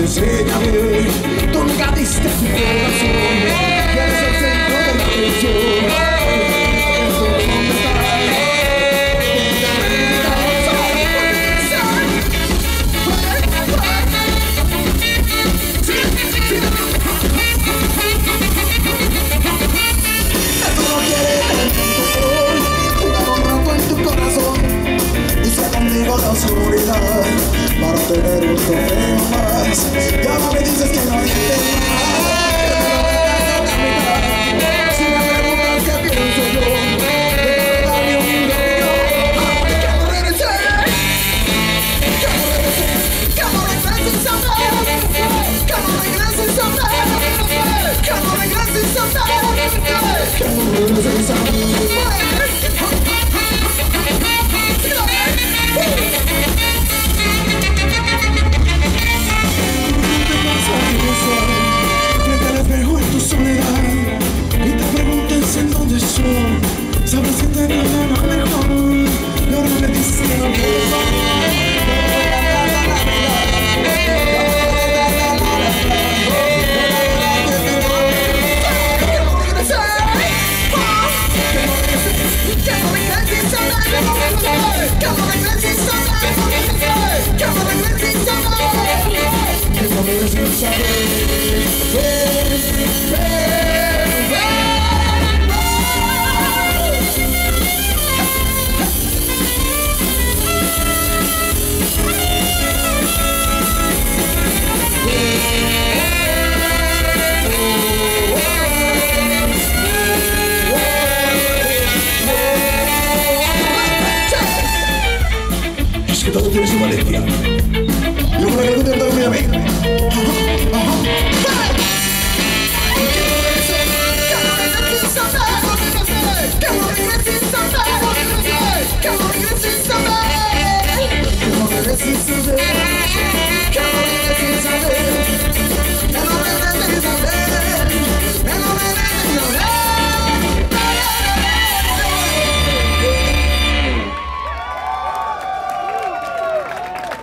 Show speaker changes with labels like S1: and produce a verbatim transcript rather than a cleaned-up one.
S1: enséñame, tú nunca diste tu corazón, eres el centro de la atención. La oscuridad para tener un trofeo más. Ya no me dices que no sientes nada, que me lo dejas a la mitad. Si me preguntas qué pienso yo, debo darle un millón. Que no regrese, que no regrese, que no regreses a ver, que no regreses a ver, que no regreses a ver, que no regreses a ver. Frente al espejo en tu soledad y te preguntes en dónde estoy, sabes que te nada mejor y ahora me dices que no quieres volver. Es que todo tiene su malicia. Yo creo que